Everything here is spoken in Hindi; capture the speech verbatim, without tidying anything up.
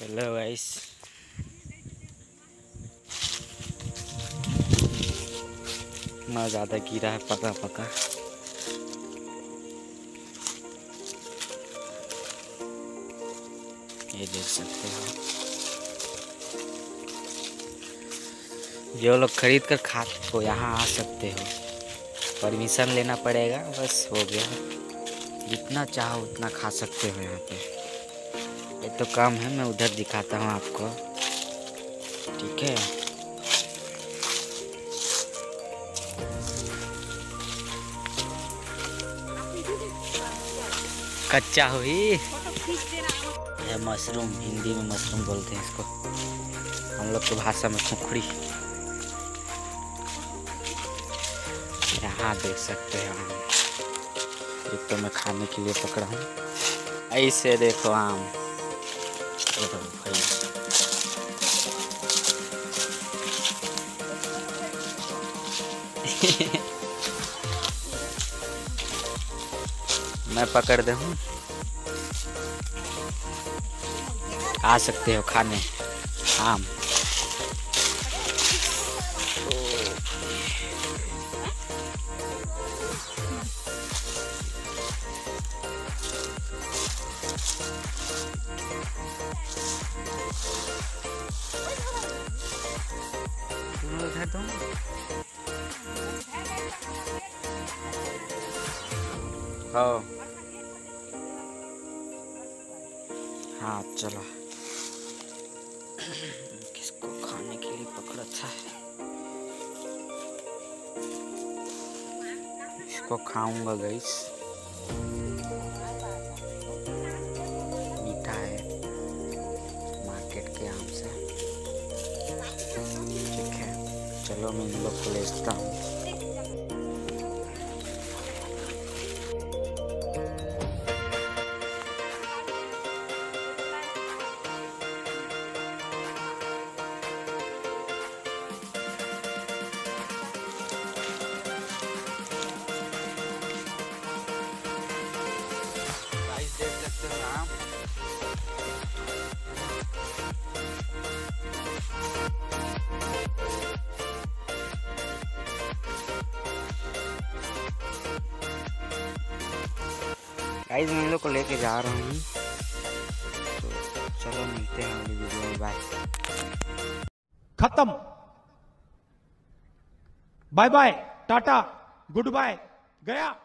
हेलो गाइस, इतना ज़्यादा गिरा है पका पका। ये देख सकते हो, जो लोग खरीद कर खा तो यहाँ आ सकते हो। परमिशन लेना पड़ेगा, बस हो गया। जितना चाहो उतना खा सकते हो यहाँ पे। ये तो काम है, मैं उधर दिखाता हूँ आपको, ठीक है। कच्चा हुई है मशरूम, हिंदी में मशरूम बोलते हैं इसको, हम लोग की भाषा में खुखड़ी। यहाँ देख सकते हैं आम, एक तो मैं खाने के लिए पकड़ा हूँ। ऐसे देखो आम, भाई मैं पकड़ दे हूँ, आ सकते हो खाने आम। उधर दो, हाँ हाँ चलो। किसको खाने के लिए पकड़ा था, इसको खाऊंगा गाइस। मीठा है, मार्केट के आम से, ठीक है। चलो मैं इन लोग को लेता हूँ। देख सकते हो आम, गाइस मैं इन लोग को लेके जा रहा हूँ, तो चलो मिलते हैं अगली वीडियो में। बाय। खत्म, bye bye, tata, goodbye, गया।